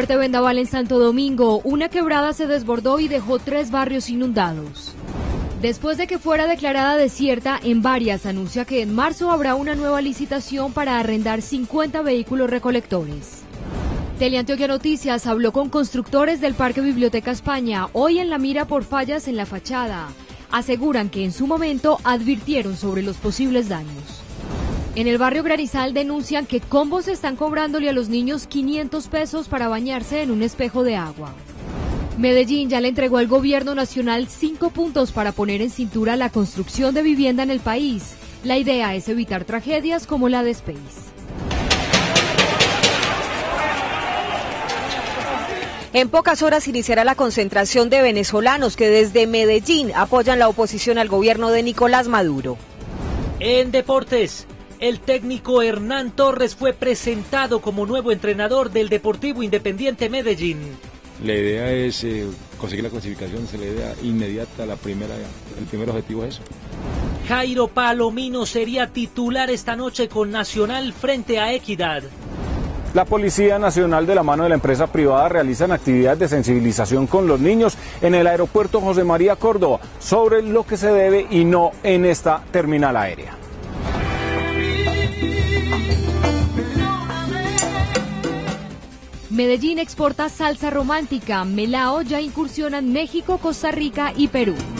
Fuerte vendaval en Santo Domingo. Una quebrada se desbordó y dejó 3 barrios inundados. Después de que fuera declarada desierta, Envarias anuncia que en marzo habrá una nueva licitación para arrendar 50 vehículos recolectores. Teleantioquia Noticias habló con constructores del Parque Biblioteca España, hoy en la mira por fallas en la fachada. Aseguran que en su momento advirtieron sobre los posibles daños. En el barrio Granizal denuncian que combos están cobrándole a los niños 500 pesos para bañarse en un espejo de agua. Medellín ya le entregó al gobierno nacional 5 puntos para poner en cintura la construcción de vivienda en el país. La idea es evitar tragedias como la de Space. En pocas horas iniciará la concentración de venezolanos que desde Medellín apoyan la oposición al gobierno de Nicolás Maduro. En deportes, el técnico Hernán Torres fue presentado como nuevo entrenador del Deportivo Independiente Medellín. La idea es conseguir la clasificación, se la idea inmediata, el primer objetivo es eso. Jairo Palomino sería titular esta noche con Nacional frente a Equidad. La Policía Nacional, de la mano de la empresa privada, realizan actividades de sensibilización con los niños en el aeropuerto José María Córdoba sobre lo que se debe y no en esta terminal aérea. Medellín exporta salsa romántica. Melao ya incursiona en México, Costa Rica y Perú.